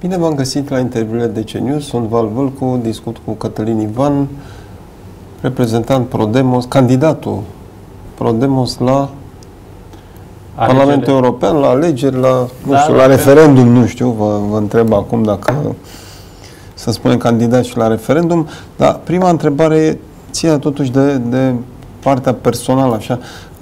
Bine v-am găsit la interviurile DC News. Sunt Val Vâlcu, discut cu Cătălin Ivan, reprezentant Prodemos, candidatul Prodemos la Parlamentul European, la alegeri, la, nu știu, la referendum, nu știu, vă întreb acum dacă să spunem candidat și la referendum, dar prima întrebare ține totuși de partea personală, așa.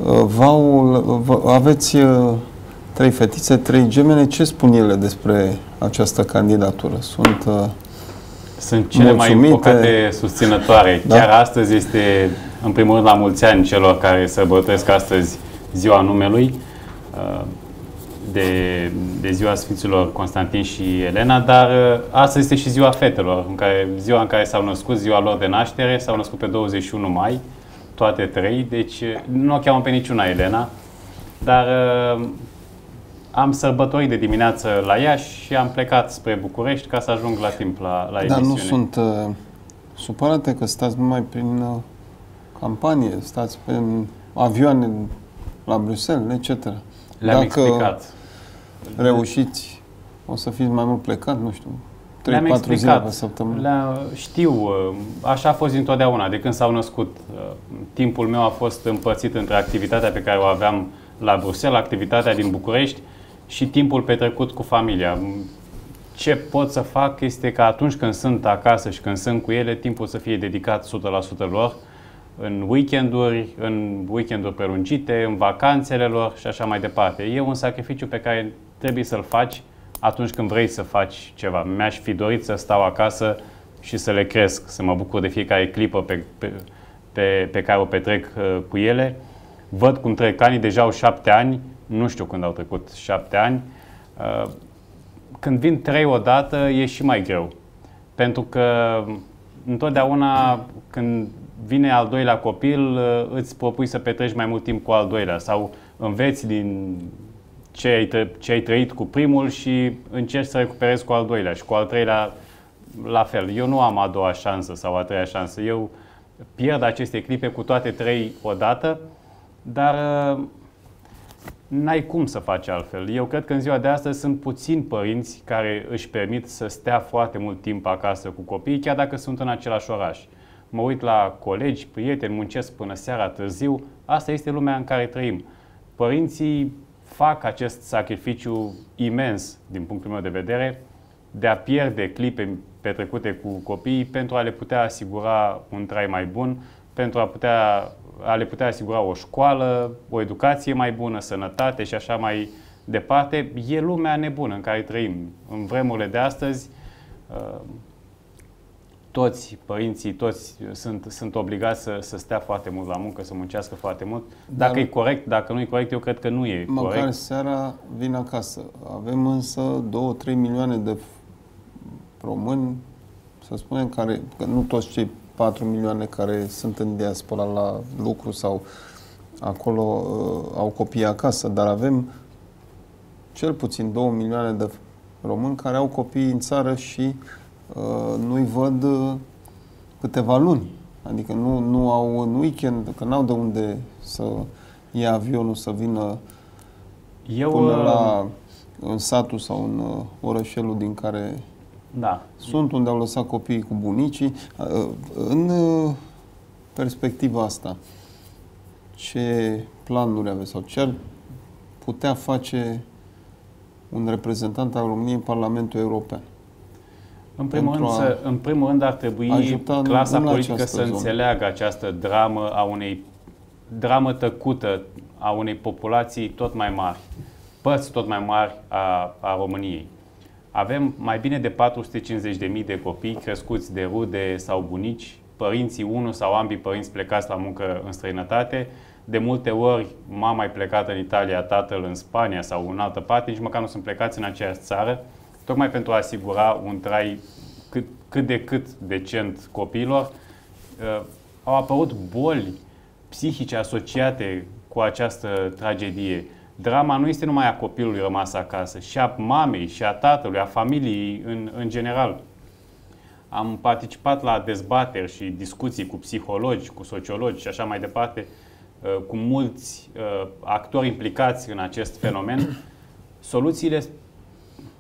Aveți 3 fetițe, 3 gemene, ce spun ele despre această candidatură? Sunt cele mai împocate susținătoare. Da? Chiar astăzi este, în primul rând, la mulți ani celor care sărbătoresc astăzi ziua numelui, de ziua Sfinților Constantin și Elena, dar astăzi este și ziua fetelor, ziua în care s-au născut, ziua lor de naștere, s-au născut pe 21 mai, toate 3, deci nu o cheamă pe niciuna Elena, dar am sărbătorit de dimineață la Iași și am plecat spre București ca să ajung la timp la emisiune. Dar nu sunt supărate că stați numai prin campanie, stați pe avioane la Bruxelles, etc. Le-am explicat. Reușiți, o să fiți mai mult plecat, nu știu, 3-4 zile pe săptămână. Știu, așa a fost întotdeauna, de când s-au născut. Timpul meu a fost împărțit între activitatea pe care o aveam la Bruxelles, activitatea din București și timpul petrecut cu familia. Ce pot să fac este că atunci când sunt acasă și când sunt cu ele, timpul să fie dedicat 100% lor, în weekenduri prelungite, în vacanțele lor și așa mai departe. E un sacrificiu pe care trebuie să-l faci atunci când vrei să faci ceva. Mi-aș fi dorit să stau acasă și să le cresc, să mă bucur de fiecare clipă pe care o petrec cu ele. Văd cum trec anii, deja au 7 ani, nu știu când au trecut 7 ani. Când vin 3 odată e și mai greu, pentru că întotdeauna când vine al doilea copil, îți propui să petreci mai mult timp cu al doilea sau înveți din ce ai trăit cu primul și încerci să recuperezi cu al doilea și cu al treilea la fel. Eu nu am a doua șansă sau a treia șansă. Eu pierd aceste clipe cu toate 3 odată, dar n-ai cum să faci altfel. Eu cred că în ziua de astăzi sunt puțini părinți care își permit să stea foarte mult timp acasă cu copiii, chiar dacă sunt în același oraș. Mă uit la colegi, prieteni, muncesc până seara târziu. Asta este lumea în care trăim. Părinții fac acest sacrificiu imens, din punctul meu de vedere, de a pierde clipe petrecute cu copiii pentru a le putea asigura un trai mai bun, pentru a le putea asigura o școală, o educație mai bună, sănătate și așa mai departe. E lumea nebună în care trăim. În vremurile de astăzi, toți părinții, sunt obligați să stea foarte mult la muncă, să muncească foarte mult. Dacă e corect, dacă nu e corect, eu cred că nu e corect. Măcar seara vin acasă. Avem însă 2-3 milioane de români, să spunem, că nu toți cei 4 milioane care sunt în diaspora la lucru sau acolo au copii acasă, dar avem cel puțin 2 milioane de români care au copii în țară și nu-i văd câteva luni. Adică nu au în weekend, că n-au de unde să ia avionul să vină până în satul sau în orășelul din care sunt, unde au lăsat copiii cu bunicii. În perspectiva asta, ce planuri aveți sau ce ar putea face un reprezentant al României în Parlamentul European? În primul rând ar trebui clasa politică să înțeleagă această dramă tăcută a unei populații tot mai mari, părți tot mai mari a României. Avem mai bine de 450.000 de copii crescuți de rude sau bunici, părinții, unul sau ambii părinți plecați la muncă în străinătate. De multe ori mama e plecată în Italia, tatăl în Spania sau în altă parte, nici măcar nu sunt plecați în aceeași țară, tocmai pentru a asigura un trai cât de cât decent copiilor. Au apărut boli psihice asociate cu această tragedie. Drama nu este numai a copilului rămas acasă, și a mamei, și a tatălui, a familiei în general. Am participat la dezbateri și discuții cu psihologi, cu sociologi și așa mai departe, cu mulți actori implicați în acest fenomen.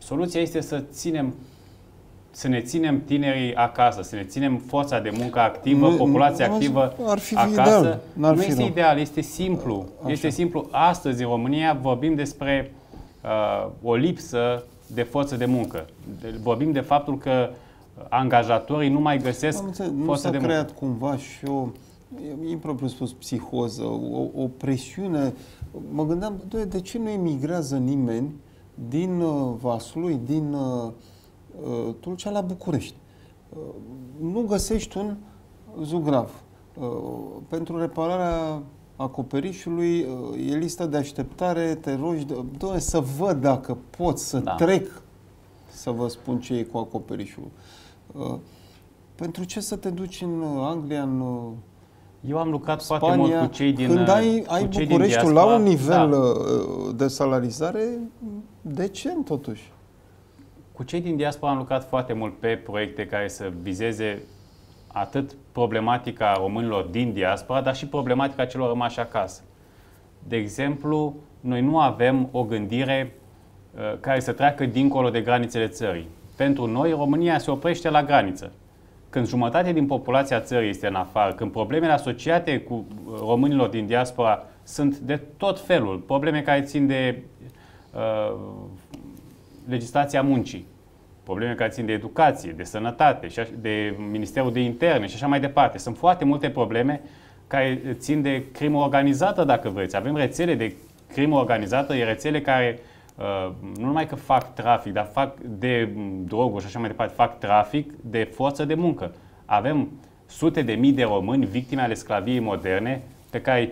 Soluția este să ne ținem tinerii acasă, să ne ținem forța de muncă activă, populația activă acasă. Nu este ideal, este simplu. Este simplu. Astăzi, în România, vorbim despre o lipsă de forță de muncă. Vorbim de faptul că angajatorii nu mai găsesc forță de muncă. Nu s-a creat cumva și o, impropriu spus, psihoză, o presiune. Mă gândeam, de ce nu emigrează nimeni din Vaslui, din Tulcea la București? Nu găsești un zugrav. Pentru repararea acoperișului e lista de așteptare, te rogi, să văd dacă pot să trec, să vă spun ce e cu acoperișul. Pentru ce să te duci în Anglia, în Eu am lucrat Spania, foarte mult cu cei din când ai Bucureștiul la un nivel de salarizare decent totuși. Cu cei din diaspora am lucrat foarte mult pe proiecte care să vizeze atât problematica românilor din diaspora, dar și problematica celor rămași acasă. De exemplu, noi nu avem o gândire care să treacă dincolo de granițele țării. Pentru noi, România se oprește la graniță. Când jumătate din populația țării este în afară, când problemele asociate cu românilor din diaspora sunt de tot felul, probleme care țin de legislația muncii, probleme care țin de educație, de sănătate, de Ministerul de Interne și așa mai departe. Sunt foarte multe probleme care țin de crimă organizată, dacă vreți. Avem rețele de crimă organizată, rețele care nu numai că fac trafic, dar fac de droguri și așa mai departe, fac trafic de forță de muncă. Avem sute de mii de români victime ale sclaviei moderne pe care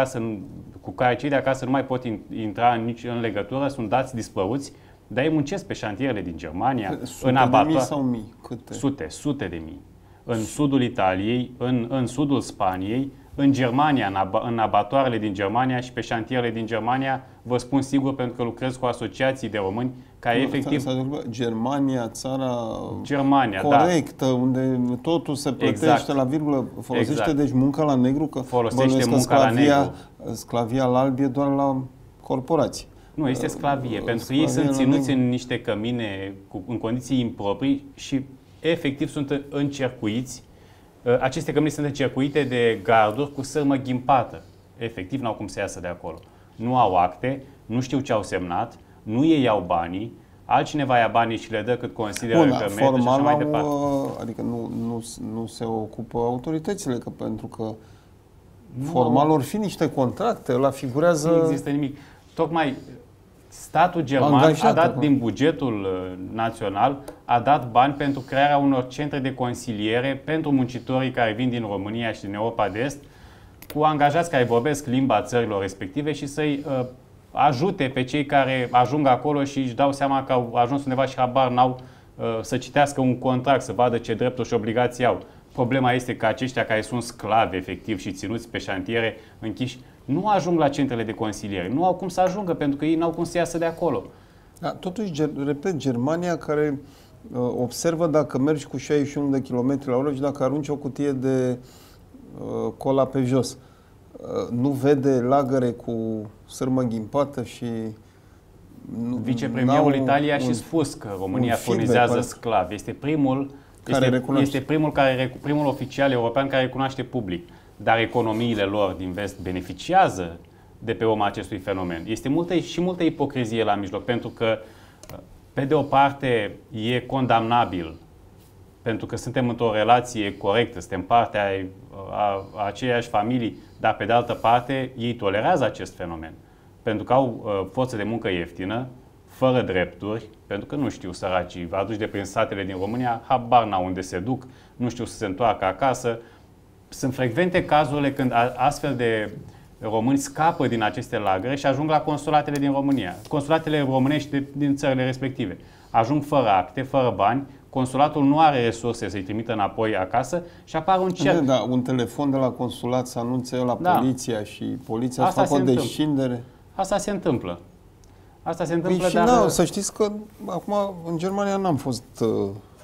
cu care cei de acasă nu mai pot intra nici în legătură, sunt dați dispăruți, dar ei muncesc pe șantierele din Germania, în abatoare. De mii sau mii? Câte? Sute de mii. În sudul Italiei, în sudul Spaniei, în Germania, în abatoarele din Germania și pe șantierele din Germania, vă spun sigur pentru că lucrez cu asociații de români care efectiv... Germania, țara corectă, unde totul se plătește la virgulă, folosește deci munca la negru, că folosește munca la negru. Sclavia la alb e doar la corporații. Nu, este sclavie, pentru că ei sunt ținuți în niște cămine în condiții improprii și efectiv sunt încercuiți. Aceste cămine sunt încercuite de garduri cu sârmă ghimpată. Efectiv, n-au cum să iasă de acolo. Nu au acte, nu știu ce au semnat, nu ei iau banii, altcineva ia banii și le dă cât consideră că merită și așa mai departe. Adică nu se ocupă autoritățile, că pentru că formal or fi niște contracte, ăla figurează... Nu există nimic. Tocmai statul german a dat din bugetul național, a dat bani pentru crearea unor centre de consiliere pentru muncitorii care vin din România și din Europa de Est, cu angajați care vorbesc limba țărilor respective și să-i ajute pe cei care ajung acolo și își dau seama că au ajuns undeva și habar n-au să citească un contract, să vadă ce drepturi și obligații au. Problema este că aceștia care sunt sclavi efectiv și ținuți pe șantiere închiși, nu ajung la centrele de consiliere. Nu au cum să ajungă, pentru că ei n-au cum să iasă de acolo. Da, totuși, repet, Germania care observă dacă mergi cu 61 de km la oră și dacă arunci o cutie de cola pe jos, nu vede lagăre cu sârmă ghimpată și... Vicepremierul Italiei a și spus că România furnizează sclavi. Este primul oficial european care recunoaște public. Dar economiile lor din vest beneficiază de pe urma acestui fenomen. Este multă ipocrizie la mijloc, pentru că, pe de o parte, e condamnabil, pentru că suntem într-o relație corectă, suntem partea a aceiași familii, dar, pe de altă parte, ei tolerează acest fenomen, pentru că au forță de muncă ieftină, fără drepturi, pentru că nu știu săracii, aduci de prin satele din România, habar n-au unde se duc, nu știu să se întoarcă acasă. Sunt frecvente cazurile când astfel de români scapă din aceste lagăre și ajung la consulatele din România. Consulatele românești din țările respective. Ajung fără acte, fără bani, consulatul nu are resurse să-i trimită înapoi acasă și apare un cerc. Da, un telefon de la consulat să anunțe la poliția și poliția să facă o descindere. Asta se întâmplă. Asta se întâmplă, dar... Să știți că acum în Germania n-am fost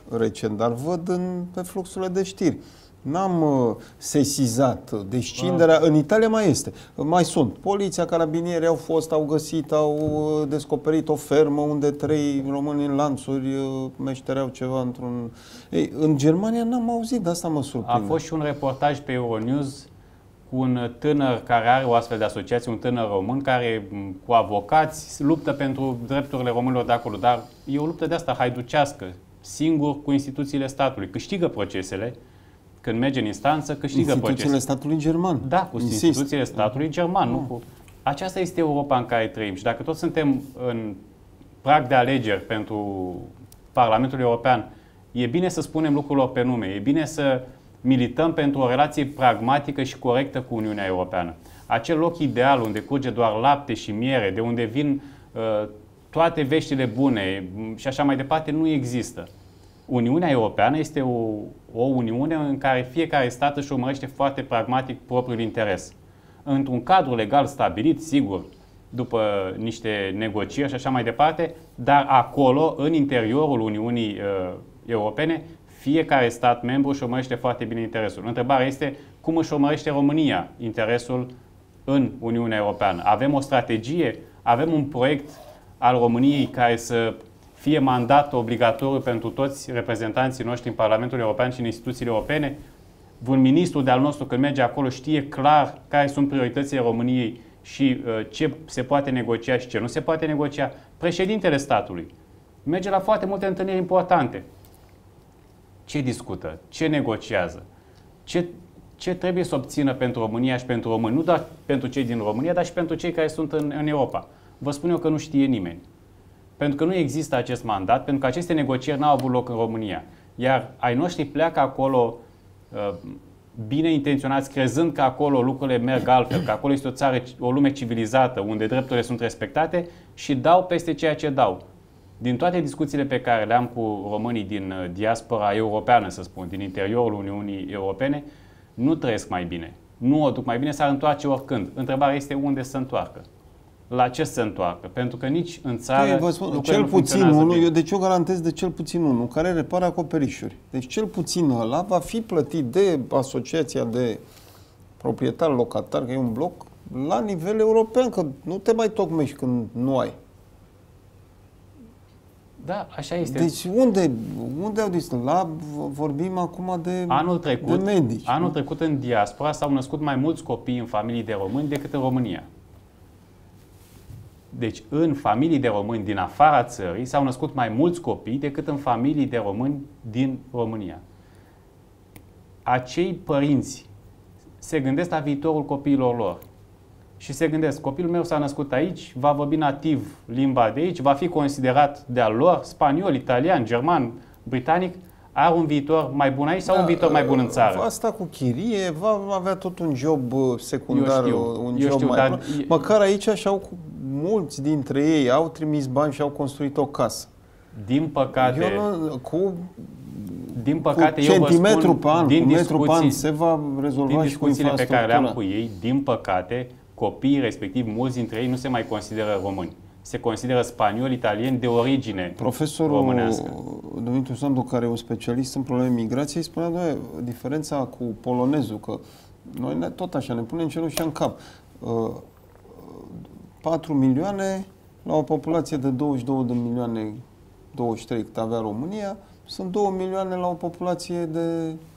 recent, dar văd pe fluxurile de știri. N-am sesizat descinderea. În Italia mai este. Mai sunt. Poliția, carabinieri au găsit, au descoperit o fermă unde 3 români în lanțuri meștereau ceva într-un... Ei, în Germania n-am auzit, de asta mă surprinde. A fost și un reportaj pe Euronews cu un tânăr care are o astfel de asociație, un tânăr român care cu avocați luptă pentru drepturile românilor de acolo, dar e o luptă de asta haiducească, singur cu instituțiile statului. Câștigă procesele, când merge în instanță, câștigă instituțiile statului german. Da, cu instituțiile statului german. Nu cu... Aceasta este Europa în care trăim și dacă toți suntem în prag de alegeri pentru Parlamentul European, e bine să spunem lucrurilor pe nume, e bine să milităm pentru o relație pragmatică și corectă cu Uniunea Europeană. Acel loc ideal unde curge doar lapte și miere, de unde vin toate veștile bune și așa mai departe, nu există. Uniunea Europeană este o uniune în care fiecare stat își urmărește foarte pragmatic propriul interes. Într-un cadru legal stabilit, sigur, după niște negocieri și așa mai departe, dar acolo, în interiorul Uniunii Europene, fiecare stat membru își urmărește foarte bine interesul. Întrebarea este cum își urmărește România interesul în Uniunea Europeană. Avem o strategie, avem un proiect al României care să fie mandat obligatoriu pentru toți reprezentanții noștri în Parlamentul European și în instituțiile europene. Un ministru de-al nostru, când merge acolo, știe clar care sunt prioritățile României și ce se poate negocia și ce nu se poate negocia. Președintele statului merge la foarte multe întâlniri importante. Ce discută? Ce negociază? Ce trebuie să obțină pentru România și pentru români? Nu doar pentru cei din România, dar și pentru cei care sunt în Europa. Vă spun eu că nu știe nimeni. Pentru că nu există acest mandat, pentru că aceste negocieri n-au avut loc în România. Iar ai noștri pleacă acolo bine intenționați, crezând că acolo lucrurile merg altfel, că acolo este o țară, o lume civilizată, unde drepturile sunt respectate și dau peste ceea ce dau. Din toate discuțiile pe care le-am cu românii din diaspora europeană, să spun, din interiorul Uniunii Europene, nu trăiesc mai bine. Nu o duc mai bine, s-ar întoarce oricând. Întrebarea este unde să se întoarcă. La ce se întoarcă? Pentru că nici în țară vă spun, cel puțin unul, eu garantez de cel puțin unul care repară acoperișuri. Deci cel puțin ăla va fi plătit de asociația de proprietari locatari, că e un bloc, la nivel european, că nu te mai tocmești când nu ai. Da, așa este. Deci unde au distrus? Vorbim acum de medici. Anul trecut în diaspora s-au născut mai mulți copii în familii de români decât în România. Deci în familii de români din afara țării s-au născut mai mulți copii decât în familii de români din România. Acei părinți se gândesc la viitorul copiilor lor. Și se gândesc, copilul meu s-a născut aici, va vorbi nativ limba de aici, va fi considerat de-al lor, spaniol, italian, german, britanic, are un viitor mai bun aici sau un viitor mai bun în țară? Asta cu chirie, va avea tot un job secundar, un job mai dar bun. Măcar aici mulți dintre ei au trimis bani și au construit o casă. Din păcate, din păcate, eu centimetru pe an, cu metru pe an se va rezolva și cu infrastructura. Din discuțiile pe care le-am cu ei, din păcate, copiii respectiv, mulți dintre ei nu se mai consideră români. Se consideră spanioli, italieni de origine românească. Profesorul Dumitru Sandu, care e un specialist în probleme migrației, spunea, diferența cu polonezul, că noi tot așa ne punem cenușa în cap. 4 milioane la o populație de 22 de milioane, 23 cât avea România, sunt 2 milioane la o populație de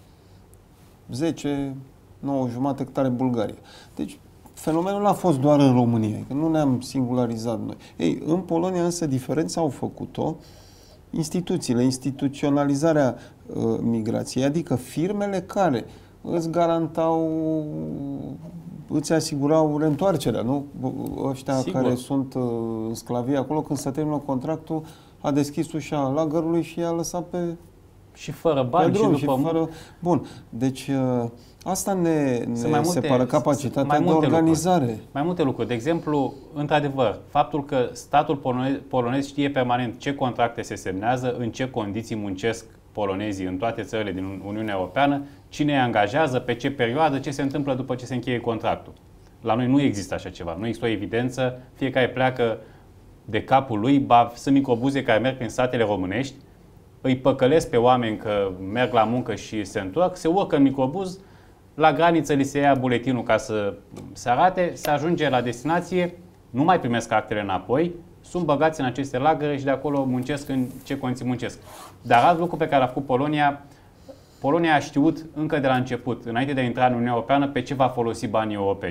10, 9 jumate cât are Bulgaria. Deci, fenomenul a fost doar în România, că nu ne-am singularizat noi. Ei, în Polonia însă diferența au făcut-o instituțiile, instituționalizarea migrației, adică firmele care îți garantau, îți asigurau reîntoarcerea, nu? Ăștia Sigur. care sunt în sclavie acolo, când se termină contractul, a deschis ușa lagărului și i-a lăsat pe... Și fără bani și fără... Bun, deci asta ne separă capacitatea de organizare. Mai multe lucruri. De exemplu, într-adevăr, faptul că statul polonez știe permanent ce contracte se semnează, în ce condiții muncesc polonezii în toate țările din Uniunea Europeană, cine îi angajează, pe ce perioadă, ce se întâmplă după ce se încheie contractul. La noi nu există așa ceva. Nu există o evidență, fiecare pleacă de capul lui, sunt microbuze care merg prin satele românești, îi păcălesc pe oameni că merg la muncă și se întorc, se urcă în microbuz, la graniță li se ia buletinul ca să se arate, se ajunge la destinație, nu mai primesc actele înapoi, sunt băgați în aceste lagăre și de acolo muncesc în ce condiții muncesc. Dar alt lucru pe care l-a făcut Polonia, Polonia a știut încă de la început, înainte de a intra în Uniunea Europeană, pe ce va folosi banii europeni.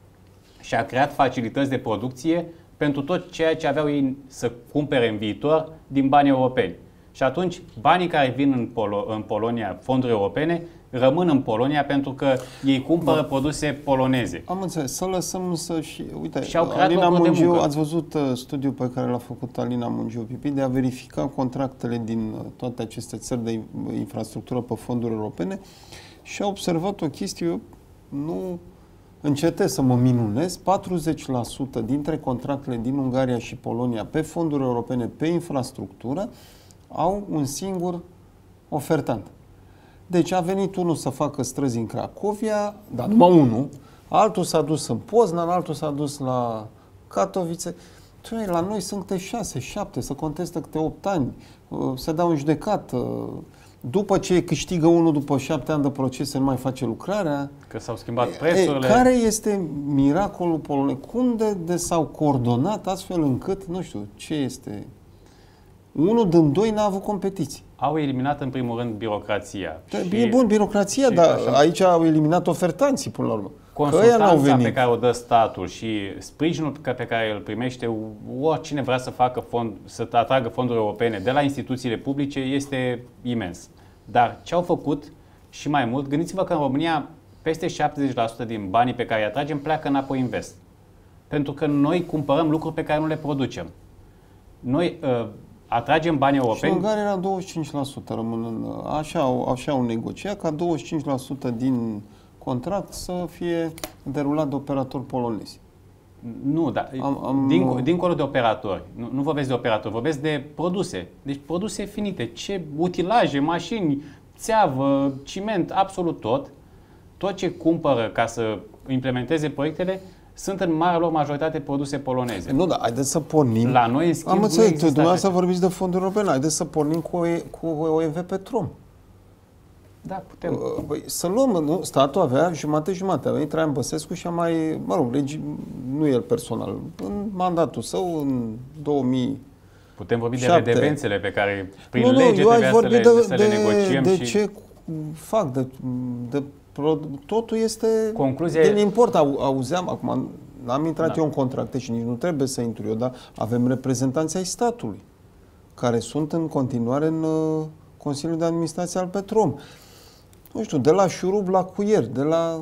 Și a creat facilități de producție pentru tot ceea ce aveau ei să cumpere în viitor din bani europeni. Și atunci, banii care vin în Polonia, fonduri europene, rămân în Polonia pentru că ei cumpără produse poloneze. Am înțeles. Să lăsăm însă și... Uite, Și-au creat Alina locuri de Mungiu, muncă. ați văzut studiul pe care l-a făcut Alina Mungiu Pipi de a verifica contractele din toate aceste țări de infrastructură pe fonduri europene și a observat o chestie, eu nu încetez să mă minunez, 40% dintre contractele din Ungaria și Polonia pe fonduri europene pe infrastructură au un singur ofertant. Deci a venit unul să facă străzi în Cracovia, dar numai unul, altul s-a dus în Poznan, altul s-a dus la Katowice. La noi sunt câte 6, 7, se contestă câte 8 ani, se dau în judecată. După ce câștigă unul după 7 ani de proces, nu mai face lucrarea. Că s-au schimbat prețurile. Care este miracolul polonez? Cum de s-au coordonat astfel încât, nu știu, ce este... Unul din doi n-a avut competiții. Au eliminat în primul rând birocrația. E bun, birocrația, dar așa, aici au eliminat ofertanții până la urmă. Consultanța pe care o dă statul și sprijinul pe care îl primește oricine vrea să facă să atragă fonduri europene de la instituțiile publice este imens. Dar ce au făcut și mai mult, gândiți-vă că în România peste 70% din banii pe care îi atragem pleacă înapoi în vest. Pentru că noi cumpărăm lucruri pe care nu le producem. Noi atragem bani europeni. Și în Ungaria era 25% rămânând. Așa au negociat ca 25% din contract să fie derulat de operatori polonezi. Nu, dar dincolo de operatori, nu vorbesc de operatori, vorbesc de produse. Deci produse finite, utilaje, mașini, țeavă, ciment, absolut tot ce cumpără ca să implementeze proiectele, sunt în marea lor majoritate produse poloneze. Nu, dar haideți să pornim. La noi, în schimb, am înțeles, dumneavoastră vorbiți de fonduri europene, haideți să pornim cu OMV Petrom. Da, putem. Păi, să luăm, nu? Statul avea jumate-jumate. A venit Traian Băsescu și a mai, nu el personal, în mandatul său, în 2000. Putem vorbi de redevențele pe care prin lege trebuia să le negociem. De ce fac, totul este din import. Auzeam, acum n-am intrat eu în contracte și nici nu trebuie să intru eu, dar avem reprezentanții ai statului, care sunt în continuare în Consiliul de Administrație al Petrom. Nu știu, de la șurub la cuier, de la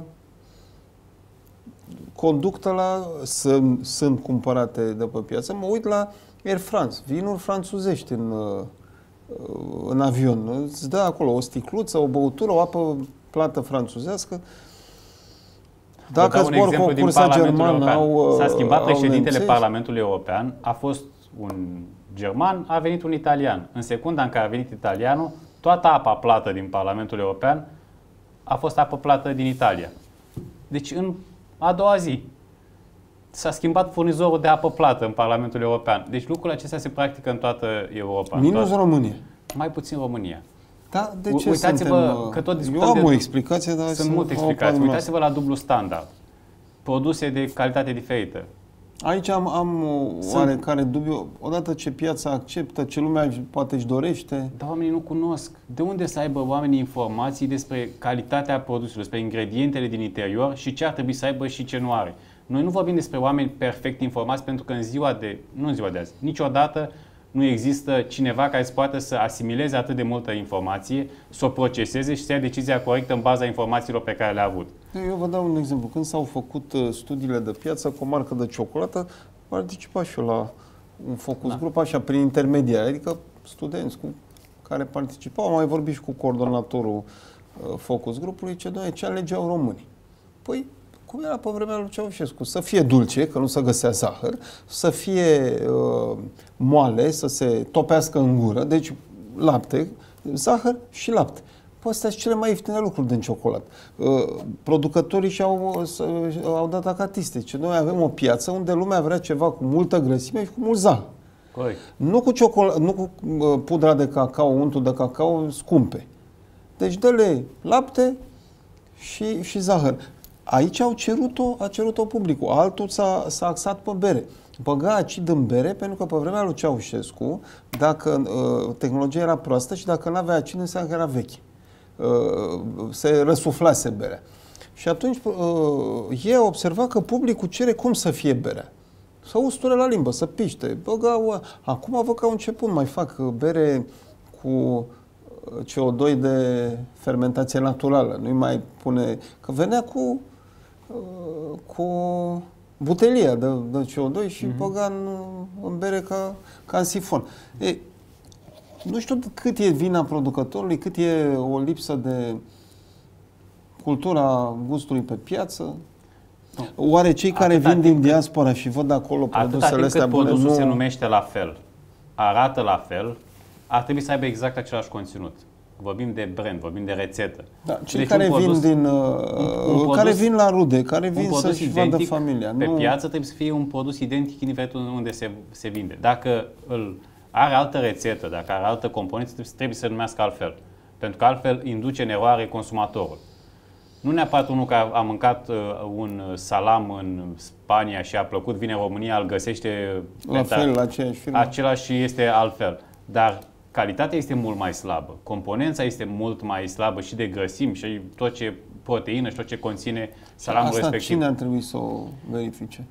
conductă la... Sunt cumpărate de pe piață. Mă uit la Air France, vinuri franțuzești în avion. Îți dă acolo o sticluță, o băutură, o apă plată franțuzească. Dacă zbor cu o cursă germană s-a schimbat președintele Parlamentului European, a fost un german, a venit un italian. În secunda în care a venit italianul, toată apa plată din Parlamentul European a fost apă plată din Italia. Deci în a doua zi s-a schimbat furnizorul de apă plată în Parlamentul European. Deci lucrurile acestea se practică în toată Europa. Minus România. Mai puțin România. Da, de ce uitați-vă că tot discutăm. Eu am o explicație, dar sunt multe explicații. Uitați-vă la dublu standard. Produse de calitate diferită. Aici am oarecare dubiu. Odată ce piața acceptă, ce lumea poate își dorește. Dar oamenii nu cunosc. De unde să aibă oamenii informații despre calitatea produselor, despre ingredientele din interior și ce ar trebui să aibă și ce nu are? Noi nu vorbim despre oameni perfect informați pentru că nu în ziua de azi, niciodată nu există cineva care să poată să asimileze atât de multă informație, să o proceseze și să ia decizia corectă în baza informațiilor pe care le-a avut. Eu vă dau un exemplu. Când s-au făcut studiile de piață cu o marcă de ciocolată, participa și eu la un focus group, așa, prin intermediari, adică studenți care participau. Am mai vorbit și cu coordonatorul focus grupului, ce alegeau românii. Păi, cum era pe vremea lui Ceaușescu? Să fie dulce, că nu se găsea zahăr, să fie moale, să se topească în gură, deci lapte, zahăr și lapte. Păi astea sunt cele mai ieftine lucruri din ciocolată. Producătorii au dat acatiste. Noi avem o piață unde lumea vrea ceva cu multă grăsime și cu mult zahăr. Corect. Nu cu, nu cu pudra de cacao, untul de cacao scumpe. Deci dă-le lapte și zahăr. Aici a cerut-o publicul. Altul s-a axat pe bere. Băga acid în bere pentru că pe vremea lui Ceaușescu, dacă tehnologia era proastă și dacă nu avea acid, înseamnă că era veche. Se răsuflase berea. Și atunci ei au observat că publicul cere cum să fie berea. Să usture la limbă, să piște. Acum văd că au început, mai fac bere cu CO2 de fermentație naturală. Nu-i mai pune... Că venea cu butelia de CO2 și băga în bere ca în sifon. Nu știu cât e vina producătorului, cât e o lipsă de cultura gustului pe piață. Oare cei care vin din diaspora și văd acolo produsele astea bune, produsul se numește la fel, arată la fel, ar trebui să aibă exact același conținut. Vorbim de brand, vorbim de rețetă. Da, cei care care vin la rude, care vin să-și vadă familia. Pe piață trebuie să fie un produs identic indiferent unde se vinde. Dacă are altă rețetă, dacă are altă componență, trebuie să se numească altfel. Pentru că altfel induce în eroare consumatorul. Nu neapărat unul care a mâncat un salam în Spania și a plăcut, vine în România, îl găsește la fel, la aceeași firmă. Același și este altfel. Dar calitatea este mult mai slabă. Componența este mult mai slabă și de grăsimi și tot ce proteină și tot ce conține salamul respectiv. Cine ar trebui să o verifice?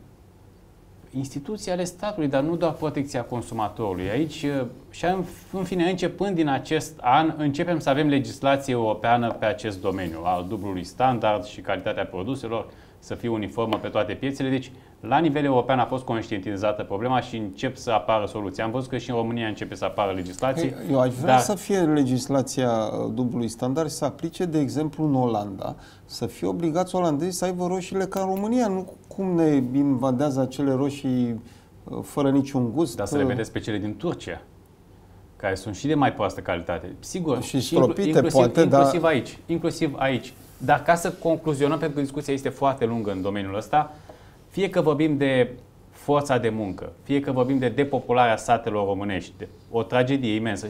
Instituții ale statului, dar nu doar protecția consumatorului. Aici, și în fine, începând din acest an, începem să avem legislație europeană pe acest domeniu, al dublului standard și calitatea produselor, să fie uniformă pe toate piețele. Deci, la nivel european a fost conștientizată problema și încep să apară soluții. Am văzut că și în România începe să apară legislație. Eu aș vrea să fie legislația dublului standard și să aplice, de exemplu, în Olanda, să fie obligați olandezii să aibă roșiile ca în România, nu cum ne invadează acele roșii fără niciun gust. Dar să le vedeți pe cele din Turcia, care sunt și de mai proastă calitate. Sigur, și stropite, poate, inclusiv aici. Dar ca să concluzionăm, pentru că discuția este foarte lungă în domeniul ăsta, fie că vorbim de forța de muncă, fie că vorbim de depopularea satelor românești, de o tragedie imensă,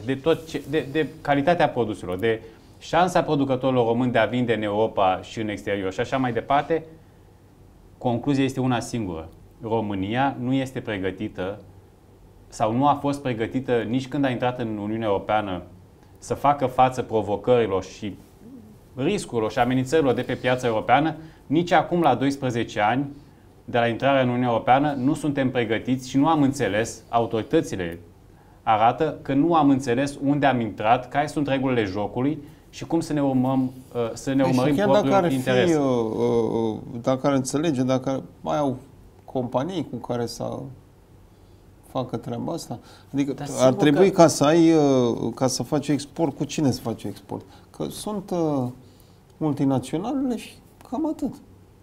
de calitatea produselor, de șansa producătorilor români de a vinde în Europa și în exterior și așa mai departe, concluzia este una singură. România nu este pregătită sau nu a fost pregătită nici când a intrat în Uniunea Europeană să facă față provocărilor și riscurilor și amenințărilor de pe piața europeană, nici acum la 12 ani de la intrarea în Uniunea Europeană nu suntem pregătiți și nu am înțeles, autoritățile arată că nu am înțeles unde am intrat, care sunt regulile jocului și cum să ne urmăm, urmărim propriul interes. Dacă ar înțelege, dacă mai au companii cu care să facă treaba asta, adică ar trebui ca să ai, ca să faci export, cu cine să faci export? Că sunt multinaționalele și cam atât.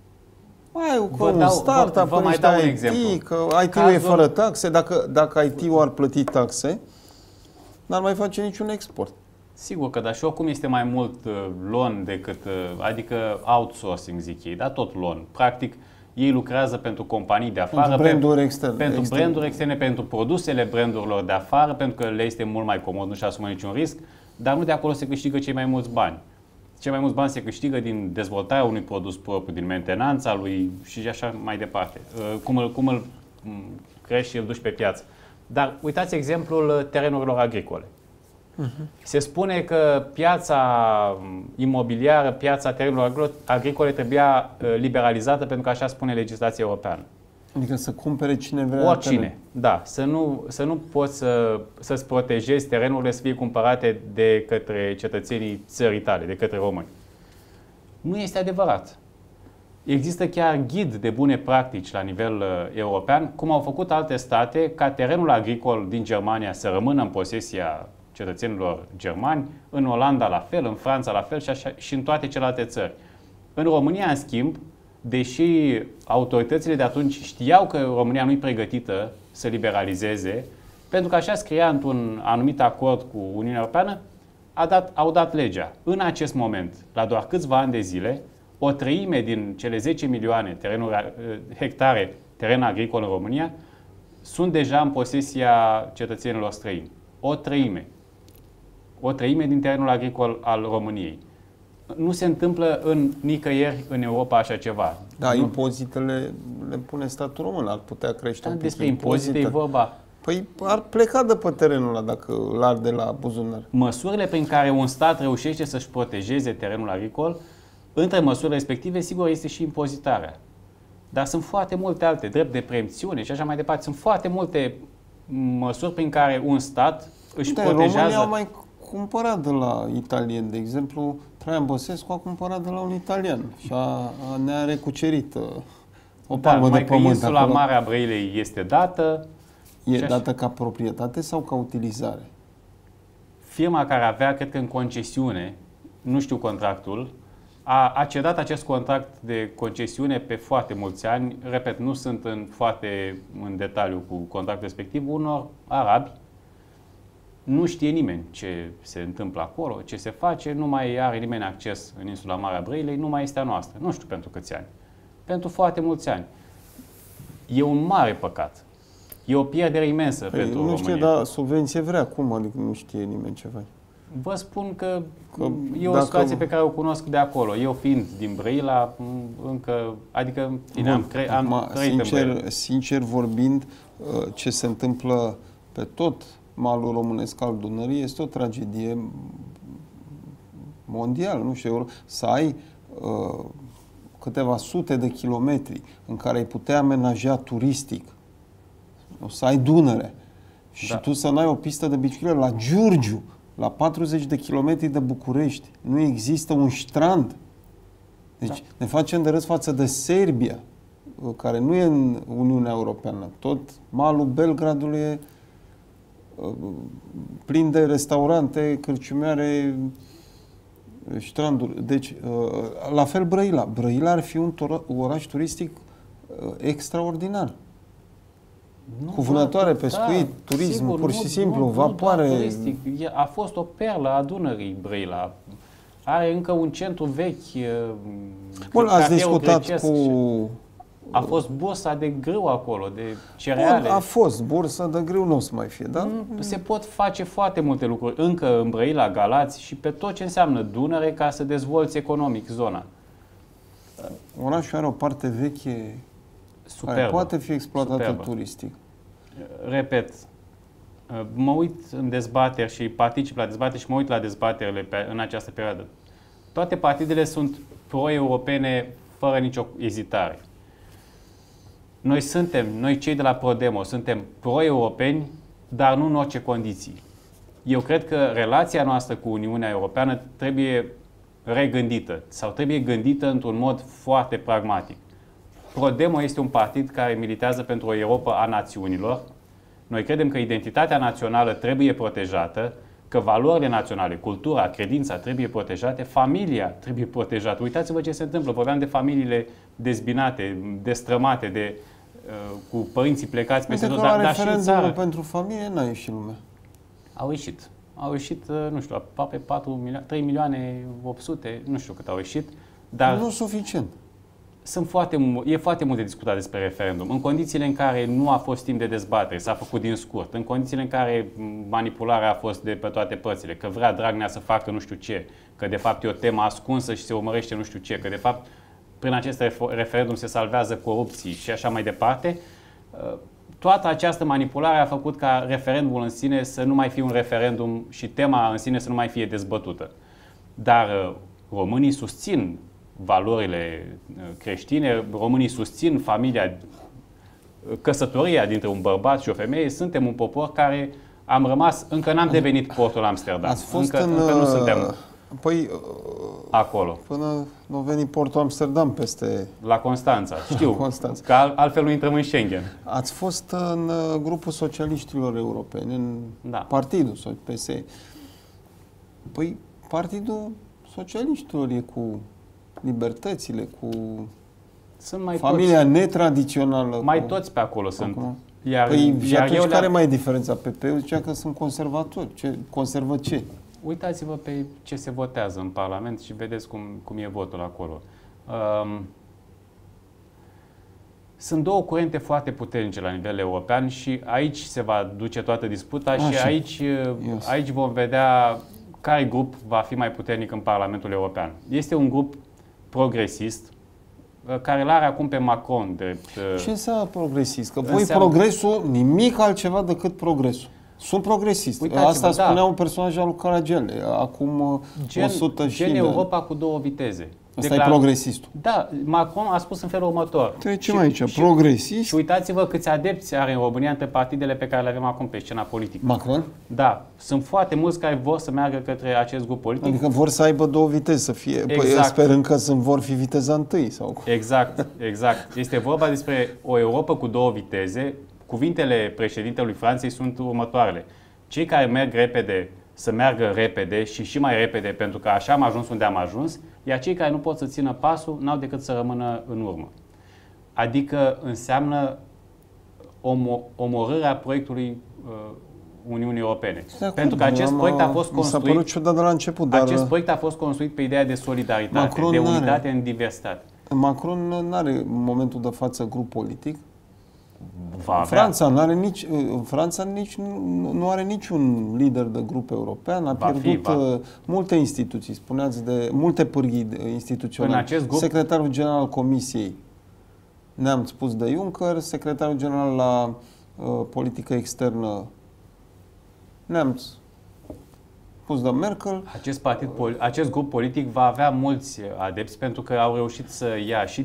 Un startup, vă mai dau un exemplu. Că IT-ul e fără taxe. Dacă IT-ul ar plăti taxe, n-ar mai face niciun export. Sigur că da, și oricum este mai mult loan decât, adică outsourcing zic ei, dar tot loan. Practic, ei lucrează pentru companii de afară, pentru branduri externe, branduri externe, pentru produsele brandurilor de afară, pentru că le este mult mai comod, nu-și asumă niciun risc, dar nu de acolo se câștigă cei mai mulți bani. Cei mai mulți bani se câștigă din dezvoltarea unui produs propriu, din mentenanța lui și așa mai departe. Cum îl crești și îl duci pe piață. Dar uitați exemplul terenurilor agricole. Se spune că piața imobiliară, piața terenurilor agricole trebuia liberalizată pentru că așa spune legislația europeană. Adică să cumpere cine vrea. Oricine, da. Să nu poți să-ți protejezi terenurile să fie cumpărate de către cetățenii țării tale, de către români. Nu este adevărat. Există chiar ghid de bune practici la nivel european, cum au făcut alte state, ca terenul agricol din Germania să rămână în posesia cetățenilor germani, în Olanda la fel, în Franța la fel și în toate celelalte țări. În România, în schimb, deși autoritățile de atunci știau că România nu e pregătită să liberalizeze, pentru că așa scria într-un anumit acord cu Uniunea Europeană, au dat legea. În acest moment, la doar câțiva ani de zile, o treime din cele 10 milioane hectare teren agricol în România sunt deja în posesia cetățenilor străini. O treime. O treime din terenul agricol al României. Nu se întâmplă nicăieri în Europa așa ceva. Da, impozitele le pune statul român, ar putea crește un pic despre impozite e vorba. Păi ar pleca de pe terenul ăla dacă l-ar de la buzunar. Măsurile prin care un stat reușește să-și protejeze terenul agricol, între măsurile respective, sigur, este și impozitarea. Dar sunt foarte multe alte, drept de preemțiune și așa mai departe. Sunt foarte multe măsuri prin care un stat își protejează... Românii au mai cumpărat de la italieni, de exemplu, Traian Băsescu a cumpărat de la un italian și ne-a recucerit o palmă de pământ. Insula Marea Brăilei este dată. E dată ca proprietate sau ca utilizare? Firma care avea, cred că în concesiune, nu știu contractul, a cedat acest contract de concesiune pe foarte mulți ani. Repet, nu sunt în detaliu cu contractul respectiv, unor arabi. Nu știe nimeni ce se întâmplă acolo, ce se face, nu mai are nimeni acces în insula Marea Brăilei, nu mai este a noastră. Nu știu pentru câți ani. Pentru foarte mulți ani. E un mare păcat. E o pierdere imensă pentru România. Nu știe, dar subvenție vrea. Cum? Adică nu știe nimeni ce face. Vă spun că e o situație pe care o cunosc de acolo. Eu fiind din Brăila, încă, adică am trăit în Brăila. Sincer vorbind, ce se întâmplă pe tot malul românesc al Dunării este o tragedie mondială. Nu știu, să ai câteva sute de kilometri în care ai putea amenaja turistic, o să ai Dunăre și tu să n-ai o pistă de bicicletă la Giurgiu, la 40 de kilometri de București. Nu există un strand. Deci ne facem de râs față de Serbia, care nu e în Uniunea Europeană. Tot malul Belgradului e plin de restaurante, cârciumioare, stranduri. Deci, la fel Brăila. Brăila ar fi un oraș turistic extraordinar. Cu vânătoare, pescuit, turism, sigur, pur și simplu, vapoare. A fost o perlă a Dunării, Brăila. Are încă un centru vechi. Bun, ați discutat cu... A fost bursa de grâu acolo, de cereale. Bun, a fost bursa de grâu, nu o să mai fie, da? Se pot face foarte multe lucruri încă în Brăila, Galați și pe tot ce înseamnă Dunăre ca să dezvolți economic zona. Orașul are o parte veche superbă, care poate fi exploatată turistic. Repet, mă uit în dezbateri și particip la dezbateri și mă uit la dezbaterile în această perioadă. Toate partidele sunt pro-europene fără nicio ezitare. Noi cei de la ProDemo, suntem pro-europeni, dar nu în orice condiții. Eu cred că relația noastră cu Uniunea Europeană trebuie regândită sau trebuie gândită într-un mod foarte pragmatic. ProDemo este un partid care militează pentru o Europa a națiunilor. Noi credem că identitatea națională trebuie protejată, că valorile naționale, cultura, credința trebuie protejate, familia trebuie protejată. Uitați-vă ce se întâmplă. Vorbeam de familiile dezbinate, destrămate, cu părinții plecați peste tot, dar și în țară. Pentru familie n-a ieșit lumea. Au ieșit. Au ieșit, nu știu, aproape 3 milioane 800, nu știu cât au ieșit. Dar nu suficient. E foarte mult de discutat despre referendum. În condițiile în care nu a fost timp de dezbatere, s-a făcut din scurt, în condițiile în care manipularea a fost de pe toate părțile, că vrea Dragnea să facă nu știu ce, că de fapt e o temă ascunsă și se urmărește nu știu ce, că de fapt prin acest referendum se salvează corupții și așa mai departe, toată această manipulare a făcut ca referendumul în sine să nu mai fie un referendum și tema în sine să nu mai fie dezbătută. Dar românii susțin valorile creștine, românii susțin familia, căsătoria dintre un bărbat și o femeie. Suntem un popor care am rămas, încă n-am devenit portul Amsterdam. Ați fost încă nu suntem acolo. Până nu veni portul Amsterdam peste... La Constanța, știu, Constanța. că altfel nu intrăm în Schengen. Ați fost în grupul socialiștilor europeni, în partidul PSE. Păi, partidul socialiștilor e cu libertățile, cu familia netradițională. Mai toți pe acolo sunt. Și atunci care mai e diferența? PP-ul zicea că sunt conservatori. Conservă ce? Uitați-vă pe ce se votează în Parlament și vedeți cum e votul acolo. Sunt mai toți pe acolo. Păi și atunci care mai e diferența? PP-ul zicea că sunt conservatori. Conservă ce? Uitați-vă pe ce se votează în Parlament și vedeți cum e votul acolo. Uitați-vă pe ce se votează în Parlament și vedeți cum e votul acolo. Uitați-vă pe ce se votează în Parlament și vedeți cum e votul acolo. Sunt două curente foarte puternice la nivel european și aici se va duce toată disputa și aici vom vedea care grup va fi mai puternic în Parlamentul European. Este un grup progresist care îl are acum pe Macron drept... Ce înseamnă progresist? Că voi progresul, nimic altceva decât progresul. Sunt progresist. Asta spunea un personaj al lui Caragiale, acum 100 și de... Europa cu două viteze. Asta e progresistul. Da, Macron a spus în felul următor. Trecem aici, progresist. Și uitați-vă câți adepți are în România între partidele pe care le avem acum pe scena politică. Macron? Da. Sunt foarte mulți care vor să meargă către acest grup politic. Adică vor să aibă două viteze, să fie... Exact. Păi sperând că vor fi viteza întâi. Sau... Exact, exact. Este vorba despre o Europa cu două viteze. Cuvintele președintelui Franței sunt următoarele. Cei care merg repede să meargă repede și mai repede, pentru că așa am ajuns unde am ajuns, iar cei care nu pot să țină pasul n-au decât să rămână în urmă. Adică înseamnă omorârea proiectului Uniunii Europene. Pentru că acest proiect a fost construit... Mi s-a părut ciudat de la început, dar... Acest proiect a fost construit pe ideea de solidaritate, Macron de unitate în diversitate. Macron nu are în momentul de față grup politic. Franța nu are niciun lider de grup european, a pierdut multe instituții, spuneați de multe pârghii instituționale. Secretarul general al Comisiei, ne-am spus de Juncker, secretarul general la politică externă, ne-am spus de Merkel. Acest grup politic va avea mulți adepți pentru că au reușit să ia și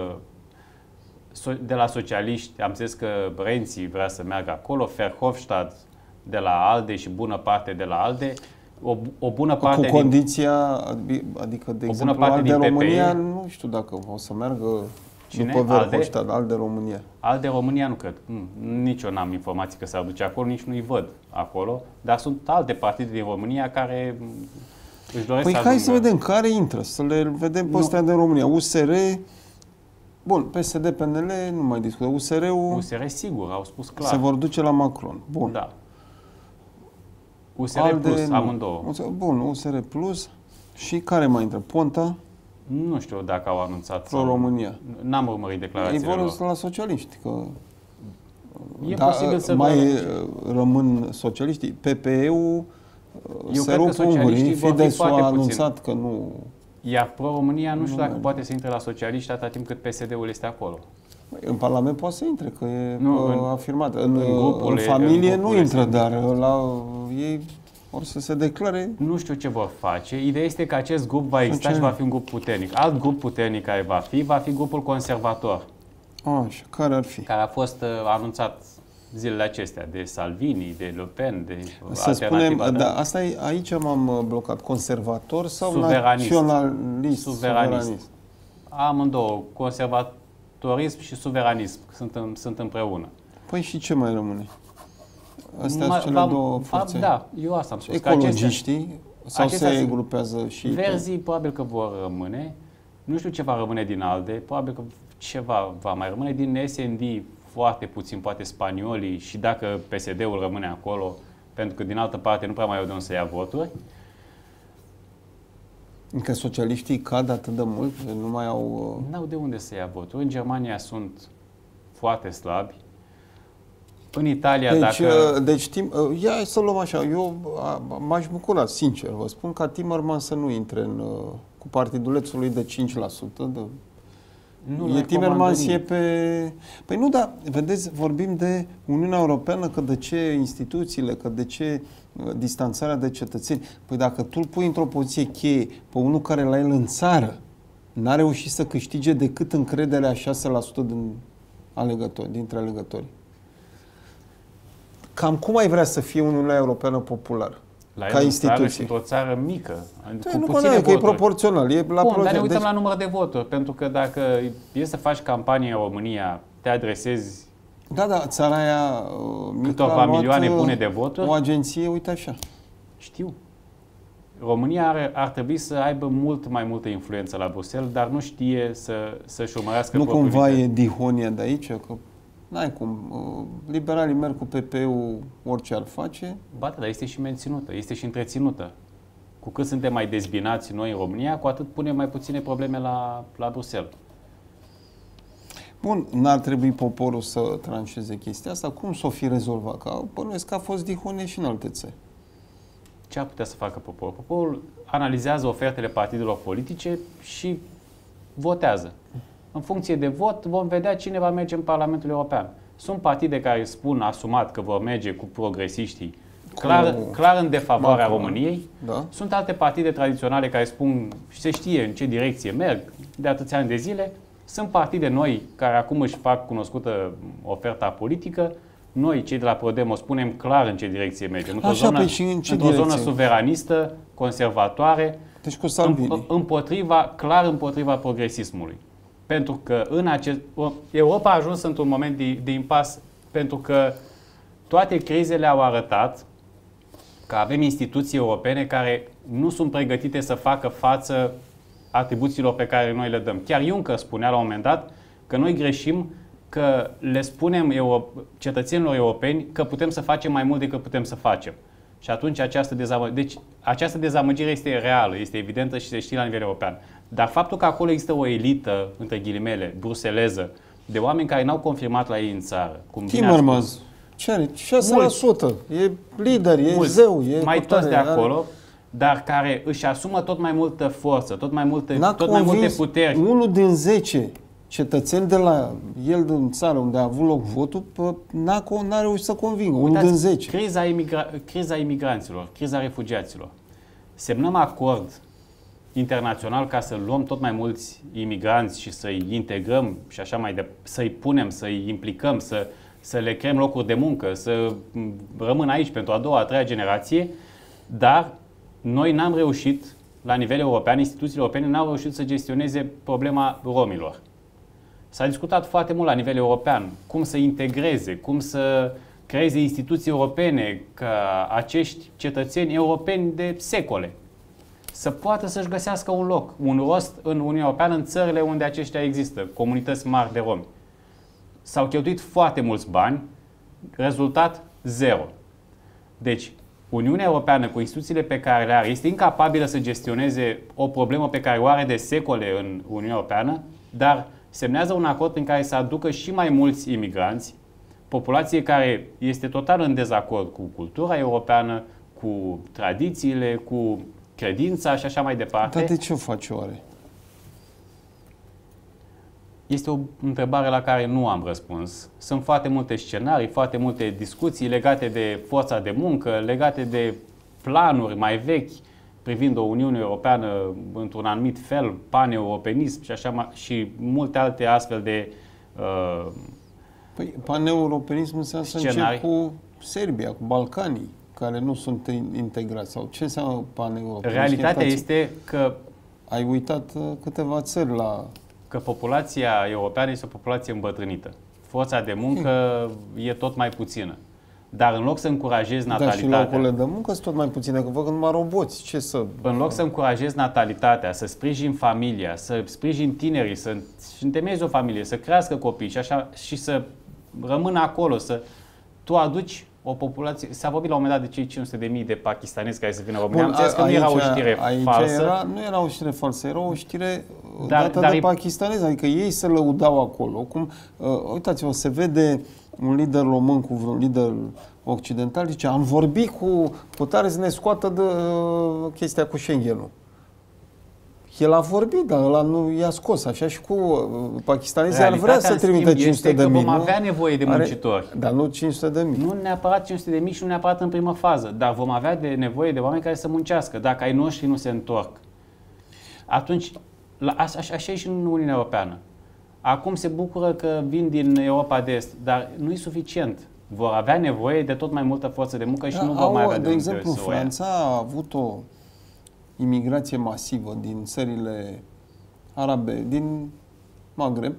de la socialiști, am zis că Renzi vrea să meargă acolo, Verhofstadt de la ALDE și bună parte de la ALDE. O bună parte cu condiția, adică de exemplu ALDE România, nu știu dacă o să meargă după Verhofstadt, ALDE România. ALDE România nu cred. Nici eu n-am informații că s-ar duce acolo, nici nu-i văd acolo, dar sunt alte partide din România care își doresc să ajungă. Hai să vedem care intră, să le vedem pe astea de România. USR... Bun, PSD, PNL, nu mai discută. USR sigur, au spus clar. Se vor duce la Macron. Bun. Da. USR plus, amândouă. Bun, USR plus. Și care mai intră? Ponta? Nu știu dacă au anunțat. Pro-România. N-am urmărit declarațiile lor. Ei vor la socialiști, că... E posibil să mai rămân socialiștii. PPE-ul se rup ungurii. Fidesz a anunțat că nu... Iar Pro-România nu știu dacă poate să intre la socialiști atâta timp cât PSD-ul este acolo. În Parlament poate să intre, că e afirmat. În familie nu intră, dar la ei or să se declare... Nu știu ce vor face. Ideea este că acest grup va exista și va fi un grup puternic. Alt grup puternic care va fi grupul conservator. Așa, care ar fi? Care a fost anunțat zilele acestea de Salvini, de Le Pen, de să spunem, asta e, aici m-am blocat. Conservator sau naționalist? Suveranist. Amândouă, conservatorism și suveranism sunt împreună. Păi și ce mai rămâne? Astea sunt cele două forțe. Da, eu asta am spus. Ecologiștii sau se grupează și... Verzii probabil că vor rămâne. Nu știu ce va rămâne din ALDE, probabil că ceva va mai rămâne din SND, foarte puțin, poate spaniolii, și dacă PSD-ul rămâne acolo, pentru că din altă parte nu prea mai au de unde să ia voturi. Încă socialiștii cad atât de mult, nu mai au... N-au de unde să ia voturi. În Germania sunt foarte slabi. În Italia, Deci, ia să luăm așa, eu m-aș bucura, sincer, vă spun, ca Timmermans să nu intre cu partidulețul lui de 5%. Timmermans e pe... Păi nu, dar, vedeți, vorbim de Uniunea Europeană, că de ce instituțiile, că de ce distanțarea de cetățeni. Păi dacă tu îl pui într-o poziție cheie pe unul care la el în țară n-a reușit să câștige decât încrederea 6% dintre alegători. Cam cum ai vrea să fie Uniunea Europeană populară? Ca instituție. Și într-o țară mică, cu puține voturi. Că e proporțional. E la dar ne uităm la număr de voturi, pentru că dacă e să faci campanie în România, te adresezi țara aia câteva milioane bune de voturi. O agenție, uite așa. Știu. România ar trebui să aibă mult mai multă influență la Bruxelles, dar nu știe să-și urmărească propriul. Nu cumva e dihonia de aici? Că n-ai cum. Liberalii merg cu PP-ul orice ar face. Ba, dar este și menținută, este și întreținută. Cu cât suntem mai dezbinați noi în România, cu atât punem mai puține probleme la Bruxelles. Bun, n-ar trebui poporul să tranșeze chestia asta? Cum s-o fi rezolvat? Că bănuiesc că a fost dihune și în alte țări. Ce ar putea să facă poporul? Poporul analizează ofertele partidelor politice și votează. În funcție de vot vom vedea cine va merge în Parlamentul European. Sunt partide care spun asumat că vor merge cu progresiștii, clar în defavoarea României. Da. Sunt alte partide tradiționale care spun și se știe în ce direcție merg de atâția ani de zile. Sunt partide noi care acum își fac cunoscută oferta politică. Noi, cei de la Prodemo, spunem clar în ce direcție mergem. Într-o zonă suveranistă, conservatoare, deci cu Salvini. Clar împotriva progresismului. Pentru că Europa a ajuns într-un moment de impas, pentru că toate crizele au arătat că avem instituții europene care nu sunt pregătite să facă față atribuțiilor pe care noi le dăm. Chiar Juncker spunea la un moment dat că noi greșim, că le spunem cetățenilor europeni că putem să facem mai mult decât putem să facem. Și atunci această dezamăgire este reală, este evidentă și se știe la nivel european. Dar faptul că acolo există o elită, între ghilimele, bruseleză, de oameni care n-au confirmat la ei în țară. Timmermans, ce are? 6%. E lider, e zeu, e mai toți de acolo, dar care își asumă tot mai multă forță, tot mai multe puteri. 1 din 10 cetățeni de la el din țară unde a avut loc votul, n-a reușit să convingă. 1 din 10. Criza imigranților, criza refugiaților. Semnăm acord internațional ca să luăm tot mai mulți imigranți și să-i integrăm și așa mai departe, să-i punem, să-i implicăm, să le creăm locuri de muncă, să rămână aici pentru a doua, a treia generație, dar noi n-am reușit, la nivel european, instituțiile europene n-au reușit să gestioneze problema romilor. S-a discutat foarte mult la nivel european cum să integreze, cum să creeze instituții europene ca acești cetățeni europeni de secole să poată să-și găsească un loc, un rost în Uniunea Europeană, în țările unde aceștia există, comunități mari de romi. S-au cheltuit foarte mulți bani, rezultat zero. Deci, Uniunea Europeană, cu instituțiile pe care le are, este incapabilă să gestioneze o problemă pe care o are de secole în Uniunea Europeană, dar semnează un acord prin care să aducă și mai mulți imigranți, populație care este total în dezacord cu cultura europeană, cu tradițiile, cu credința și așa mai departe. Dar de ce o face oare? Este o întrebare la care nu am răspuns. Sunt foarte multe scenarii, foarte multe discuții legate de forța de muncă, legate de planuri mai vechi privind o Uniune Europeană într-un anumit fel, paneuropenism și multe alte astfel de Păi paneuropenism înseamnă să încep cu Serbia, cu Balcanii, care nu sunt integrați. Sau ce înseamnă paneuropenism? Realitatea este că ai uitat câteva țări la... Că populația europeană este o populație îmbătrânită. Forța de muncă e tot mai puțină. Dar în loc să încurajezi natalitatea... Dar și locurile de muncă sunt tot mai puține, că văd că numai roboți. Ce să... În loc să încurajezi natalitatea, să sprijini familia, să sprijini tinerii, să întemeiezi o familie, să crească copii și așa, și să rămână acolo, tu aduci o populație... S-a vorbit la un moment dat de cei 500.000 de pakistanezi care să vină în România. Am înțeles că nu era o știre falsă. Nu era o știre falsă, era o știre dată de pakistanezi. Adică ei se lăudau acolo. Uitați-vă, se vede un lider român cu un lider occidental, zice, am vorbit cu putere să ne scoată de chestia cu Schengen-ul. El a vorbit, dar ăla nu i-a scos. Așa și cu pakistanezii ar vrea să trimită 500 de mii. Vom avea nevoie de muncitori. Dar nu 500 de mii. Nu neapărat 500 de mii și nu neapărat în primă fază, dar vom avea nevoie de oameni care să muncească. Dacă ai noștri nu se întorc, atunci, așa e și în Uniunea Europeană. Acum se bucură că vin din Europa de Est, dar nu e suficient. Vor avea nevoie de tot mai multă forță de muncă și nu vor mai avea de exemplu, Franța a avut o imigrație masivă din țările arabe, din Maghreb.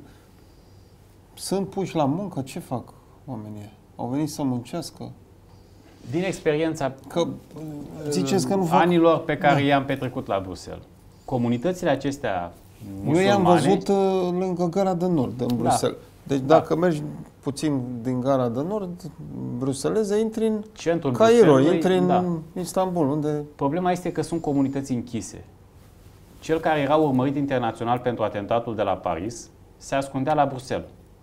Sunt puși la muncă, ce fac oamenii? Au venit să muncească? Din experiența ziceți că nu fac... anilor pe care i-am petrecut la Bruxelles, comunitățile acestea musulmane... Eu i-am văzut lângă Gara de Nord, în Bruxelles. Deci dacă mergi puțin din Gara de Nord, bruseleze, intri în centrul Cairo, intri în Istanbul, unde... Problema este că sunt comunități închise. Cel care era urmărit internațional pentru atentatul de la Paris se ascundea la Bruxelles.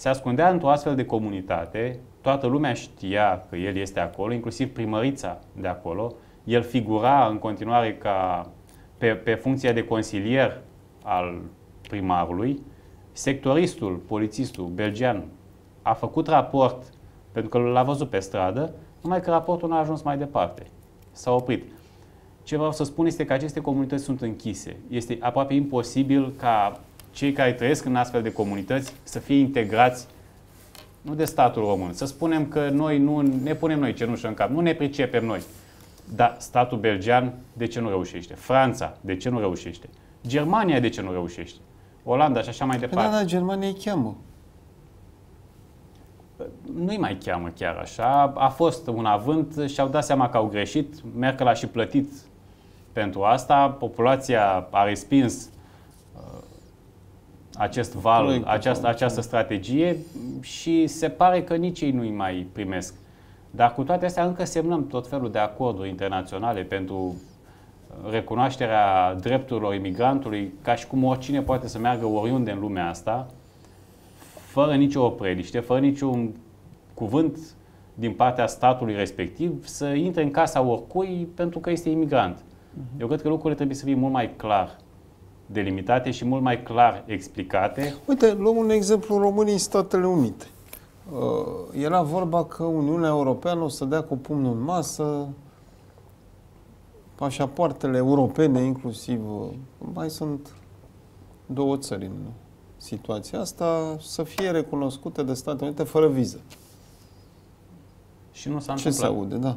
Se ascundea într-o astfel de comunitate, toată lumea știa că el este acolo, inclusiv primărița de acolo. El figura în continuare ca pe funcția de consilier al primarului. Sectoristul, polițistul belgian, a făcut raport, pentru că l-a văzut pe stradă, numai că raportul nu a ajuns mai departe. S-a oprit. Ce vreau să spun este că aceste comunități sunt închise. Este aproape imposibil ca cei care trăiesc în astfel de comunități să fie integrați, nu de statul român. Să spunem că noi nu ne punem noi cenușă în cap, nu ne pricepem noi. Dar statul belgian, de ce nu reușește? Franța, de ce nu reușește? Germania, de ce nu reușește? Olanda și așa mai departe. Da, Germania îi cheamă. Nu-i mai cheamă chiar așa. A fost un avânt și-au dat seama că au greșit. Merkel a și plătit pentru asta. Populația a respins acest val, această strategie și se pare că nici ei nu-i mai primesc. Dar cu toate astea încă semnăm tot felul de acorduri internaționale pentru recunoașterea drepturilor imigrantului, ca și cum oricine poate să meargă oriunde în lumea asta, fără nicio opreliște, fără niciun cuvânt din partea statului respectiv, să intre în casa oricui pentru că este imigrant. Eu cred că lucrurile trebuie să fie mult mai clar delimitate și mult mai clar explicate. Uite, luăm un exemplu României, Statele Unite. Era vorba că Uniunea Europeană o să dea cu pumnul în masă pașapoartele europene, inclusiv, mai sunt 2 țări în situația asta, să fie recunoscute de Statele Unite fără viză. Și nu s-a întâmplat. Ce se aude, da.